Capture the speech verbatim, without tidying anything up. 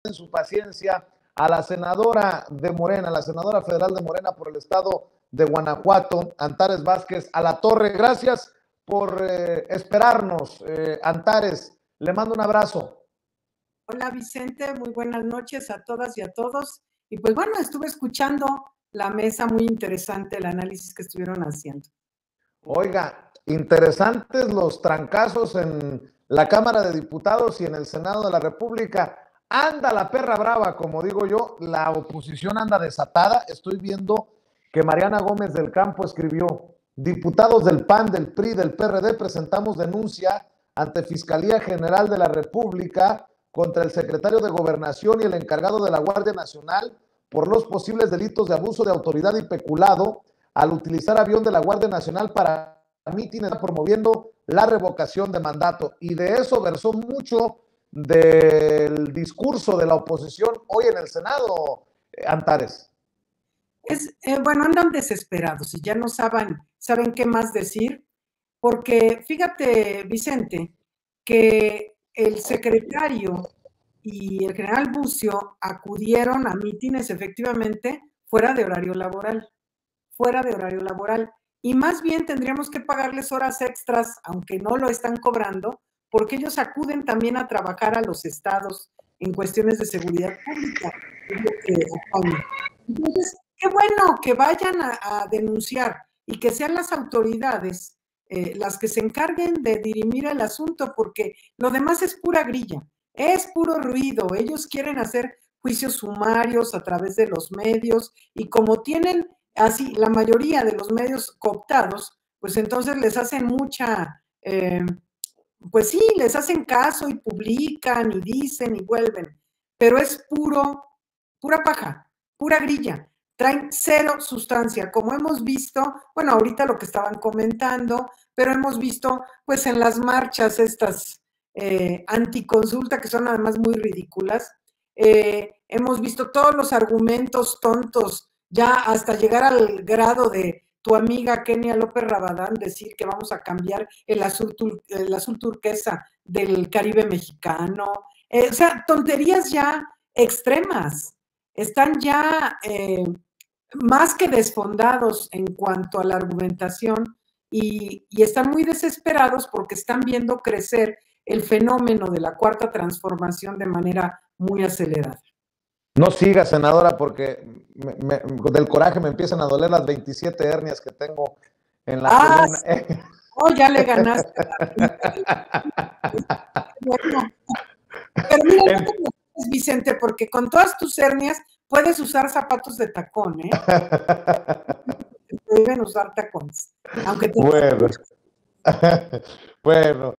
en su paciencia a la senadora de Morena, la senadora federal de Morena por el estado de Guanajuato, Antares Vázquez a la Torre. Gracias por eh, esperarnos, eh, Antares. Le mando un abrazo. Hola Vicente, muy buenas noches a todas y a todos. Y pues bueno, estuve escuchando la mesa, muy interesante el análisis que estuvieron haciendo. Oiga, interesantes los trancazos en la Cámara de Diputados y en el Senado de la República. Anda la perra brava, como digo yo, la oposición anda desatada. Estoy viendo que Mariana Gómez del Campo escribió: diputados del P A N, del P R I, del P R D presentamos denuncia ante Fiscalía General de la República contra el secretario de Gobernación y el encargado de la Guardia Nacional por los posibles delitos de abuso de autoridad y peculado al utilizar avión de la Guardia Nacional para mítines promoviendo la revocación de mandato. Y de eso versó mucho del discurso de la oposición hoy en el Senado, eh, Antares. Es, eh, bueno, andan desesperados y ya no saben, saben qué más decir, porque fíjate, Vicente, que el secretario y el general Bucio acudieron a mítines efectivamente fuera de horario laboral, fuera de horario laboral, y más bien tendríamos que pagarles horas extras, aunque no lo están cobrando, porque ellos acuden también a trabajar a los estados en cuestiones de seguridad pública. Entonces, qué bueno que vayan a, a denunciar y que sean las autoridades eh, las que se encarguen de dirimir el asunto, porque lo demás es pura grilla, es puro ruido. Ellos quieren hacer juicios sumarios a través de los medios y como tienen así la mayoría de los medios cooptados, pues entonces les hacen mucha, eh, pues sí, les hacen caso y publican y dicen y vuelven, pero es puro, pura paja, pura grilla. Traen cero sustancia, como hemos visto, bueno, ahorita lo que estaban comentando, pero hemos visto pues en las marchas estas eh, anticonsulta que son además muy ridículas, eh, hemos visto todos los argumentos tontos, ya hasta llegar al grado de tu amiga Kenia López Rabadán decir que vamos a cambiar el azul, tur el azul turquesa del Caribe mexicano, eh, o sea, tonterías ya extremas, están ya eh, más que desfondados en cuanto a la argumentación y, y están muy desesperados porque están viendo crecer el fenómeno de la cuarta transformación de manera muy acelerada. No siga, senadora, porque me, me, del coraje me empiezan a doler las veintisiete hernias que tengo en la ah, columna. Sí. Oh, ya le ganaste. Bueno, pero mira, no te preocupes, Vicente, porque con todas tus hernias puedes usar zapatos de tacón, ¿eh? Deben usar tacones. Aunque te bueno. Bueno.